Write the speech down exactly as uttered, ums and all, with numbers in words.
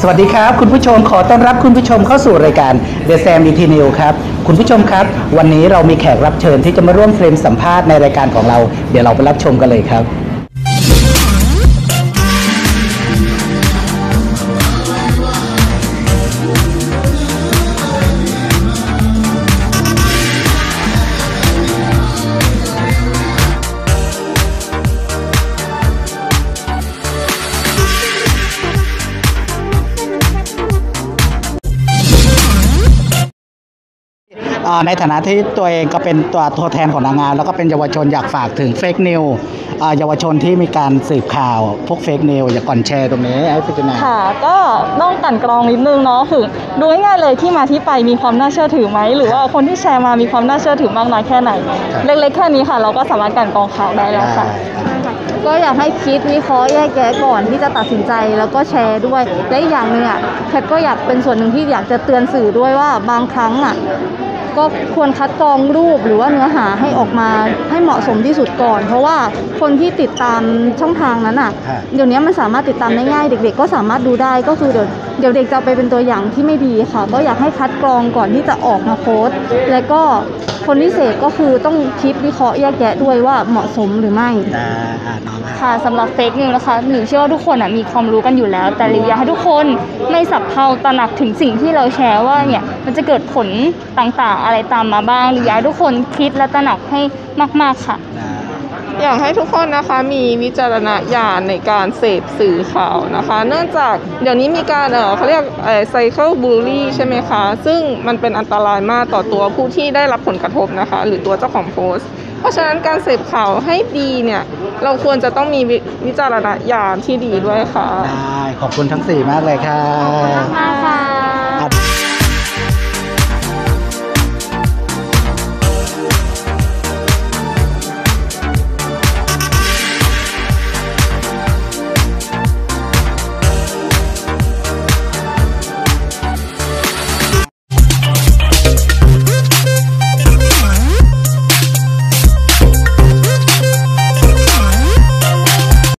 วัสดีครับคุณผู้ชมขอต้อนรับคุณผู้ชมเข้าสู่รายการ The Sam อี ที News ครับคุณผู้ชมครับวันนี้เรามีแขกรับเชิญที่จะมาร่วมเฟรมสัมภาษณ์ในรายการของเราเดี๋ยวเราไปรับชมกันเลยครับในฐานะที่ตัวเองก็เป็นตัวตัวแทนของนางงามแล้วก็เป็นเยาวชนอยากฝากถึงเฟกนิวเยาวชนที่มีการสืบข่าวพวกเฟกนิวอย่าก่อนแชร์ตรงนี้ไอ้พิจารณาค่ะก็ต้องกลั่นกรองนิดนึงเนาะคือดูง่ายๆเลยที่มาที่ไปมีความน่าเชื่อถือไหมหรือว่าคนที่แชร์มามีความน่าเชื่อถือมากน้อยแค่ไหนเล็กๆแค่นี้ค่ะเราก็สามารถกลั่นกรองข่าวได้แล้วค่ะก็อยากให้คิดวิเคราะห์แยกแยะก่อนที่จะตัดสินใจแล้วก็แชร์ด้วยและอีกอย่างหนึ่งอ่ะแคทก็อยากเป็นส่วนหนึ่งที่อยากจะเตือนสื่อด้วยว่าบางครั้งอ่ะก็ควรคัดกรองรูปหรือว่าเนื้อหาให้ออกมาให้เหมาะสมที่สุดก่อนเพราะว่าคนที่ติดตามช่องทางนั้นอ่ะเดี๋ยวนี้มันสามารถติดตามได้ง่ายเด็กๆก็สามารถดูได้ก็คือเดี๋ยวเดี๋ยวเด็กจะไปเป็นตัวอย่างที่ไม่ดีค่ะก็อยากให้คัดกรองก่อนที่จะออกมาโพสต์และก็คนที่เสพก็คือต้องคิดวิเคราะห์แยกแยะด้วยว่าเหมาะสมหรือไม่ค่ะสำหรับเฟกนิวนะคะหนูเชื่อว่าทุกคนมีความรู้กันอยู่แล้วแต่หนูอยากให้ทุกคนไม่สับเพร่าตระหนักถึงสิ่งที่เราแชร์ว่าเนี่ยมันจะเกิดผลต่างๆอะไรตามมาบ้างหรืออยากให้ทุกคนคิดและตระหนักให้มากๆค่ะอยากให้ทุกคนนะคะมีวิจารณญาณในการเสพสื่อข่าวนะคะเนื่องจากเดี๋ยวนี้มีการเออเขาเรียกไซเคิลบูลลี่ใช่ไหมคะซึ่งมันเป็นอันตรายมากต่อตัวผู้ที่ได้รับผลกระทบนะคะหรือตัวเจ้าของโพสต์เพราะฉะนั้นการเสพข่าวให้ดีเนี่ยเราควรจะต้องมีวิจารณญาณที่ดีด้วยค่ะได้ขอบคุณทั้งสี่มากเลยค่ะขอบคุณมากค่ะ